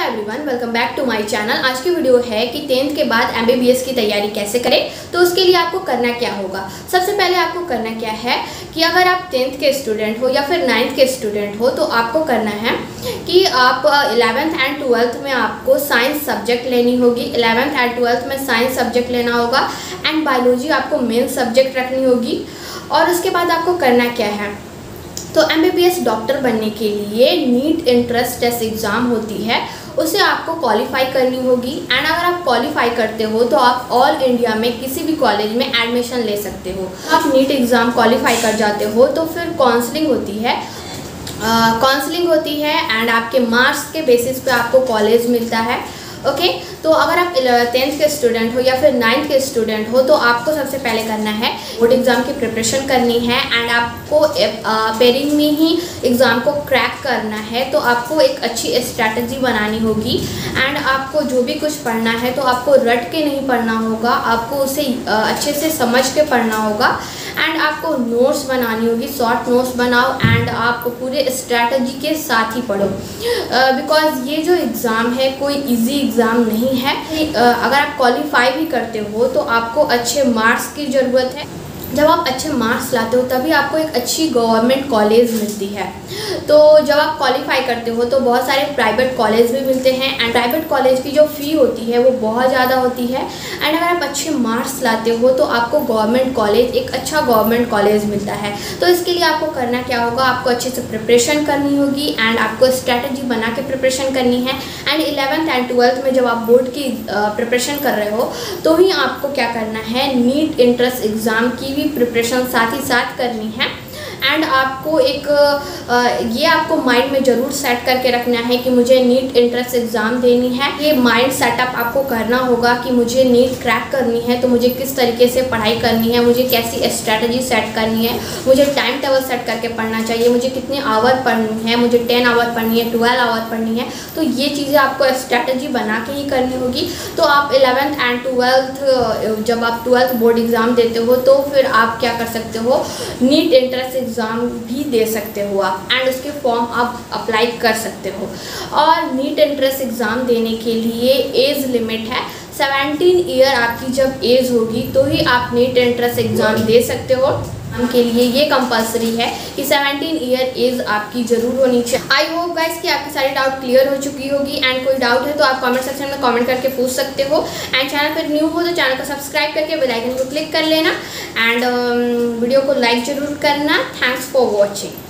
Everyone, welcome back to my channel. आज की video है कि 10th के बाद एमबीबीएस की तैयारी कैसे करें। तो उसके लिए आपको करना क्या होगा। सबसे पहले आपको करना क्या है कि अगर आप 10th के स्टूडेंट हो या फिर 9th के स्टूडेंट हो तो आपको करना है कि आप 11th एंड 12th में आपको साइंस सब्जेक्ट लेनी होगी। 11th एंड 12th में साइंस सब्जेक्ट लेना होगा एंड बायोलॉजी आपको मेन सब्जेक्ट रखनी होगी। और उसके बाद आपको करना क्या है, तो एमबीबीएस डॉक्टर बनने के लिए नीट एंट्रेंस टेस्ट एग्ज़ाम होती है, उसे आपको क्वालिफाई करनी होगी। एंड अगर आप क्वालिफाई करते हो तो आप ऑल इंडिया में किसी भी कॉलेज में एडमिशन ले सकते हो। आप नीट एग्ज़ाम क्वालिफाई कर जाते हो तो फिर काउंसलिंग होती है एंड आपके मार्क्स के बेसिस पे आपको कॉलेज मिलता है। ओके, तो अगर आप 10th के स्टूडेंट हो या फिर 9th के स्टूडेंट हो तो आपको सबसे पहले करना है बोर्ड एग्ज़ाम की प्रिपरेशन करनी है एंड आपको पेयरिंग में ही एग्ज़ाम को क्रैक करना है। तो आपको एक अच्छी स्ट्रैटेजी बनानी होगी एंड आपको जो भी कुछ पढ़ना है तो आपको रट के नहीं पढ़ना होगा, आपको उसे अच्छे से समझ के पढ़ना होगा एंड आपको नोट्स बनानी होगी। शॉर्ट नोट्स बनाओ एंड आप पूरे स्ट्रैटेजी के साथ ही पढ़ो, बिकॉज ये जो एग्ज़ाम है कोई इजी एग्ज़ाम नहीं है। अगर आप क्वालिफाई भी करते हो तो आपको अच्छे मार्क्स की ज़रूरत है। जब आप अच्छे मार्क्स लाते हो तभी आपको एक अच्छी गवर्नमेंट कॉलेज मिलती है। तो जब आप क्वालिफाई करते हो तो बहुत सारे प्राइवेट कॉलेज भी मिलते हैं एंड प्राइवेट कॉलेज की जो फ़ी होती है वो बहुत ज़्यादा होती है। एंड अगर आप अच्छे मार्क्स लाते हो तो आपको गवर्नमेंट कॉलेज, एक अच्छा गवर्नमेंट कॉलेज मिलता है। तो इसके लिए आपको करना क्या होगा, आपको अच्छे से प्रिपरेशन करनी होगी एंड आपको स्ट्रैटेजी बना के प्रिपरेशन करनी है। एंड 11th एंड 12th में जब आप बोर्ड की प्रिपरेशन कर रहे हो तो ही आपको क्या करना है, नीट एंट्रेंस एग्ज़ाम की भी प्रिपरेशन साथ ही साथ करनी है। एंड आपको ये आपको माइंड में ज़रूर सेट करके रखना है कि मुझे नीट एंट्रेंस एग्ज़ाम देनी है। ये माइंड सेटअप आपको करना होगा कि मुझे नीट क्रैक करनी है तो मुझे किस तरीके से पढ़ाई करनी है, मुझे कैसी स्ट्रैटेजी सेट करनी है, मुझे टाइम टेबल सेट करके पढ़ना चाहिए, मुझे कितने आवर पढ़नी है, मुझे 10 आवर पढ़नी है, 12 आवर पढ़नी है। तो ये चीज़ें आपको स्ट्रैटेजी बना के ही करनी होगी। तो आप 11th एंड 12th जब आप 12th बोर्ड एग्ज़ाम देते हो तो फिर आप क्या कर सकते हो, नीट एंट्रेंस एग्ज़ाम भी दे सकते हो आप एंड उसके फॉर्म आप अप्लाई कर सकते हो। और नीट एंट्रेंस एग्ज़ाम देने के लिए एज लिमिट है 17 ईयर। आपकी जब एज होगी तो ही आप नीट एंट्रेंस एग्ज़ाम दे सकते हो। के लिए ये कंपलसरी है कि 17 ईयर एज आपकी ज़रूर होनी चाहिए। आई होप गाइस कि आपकी सारी डाउट क्लियर हो चुकी होगी एंड कोई डाउट है तो आप कमेंट सेक्शन में कमेंट करके पूछ सकते हो। एंड चैनल पर न्यू हो तो चैनल को सब्सक्राइब करके बेल आइकन को क्लिक कर लेना एंड वीडियो को लाइक ज़रूर करना। Thanks for watching.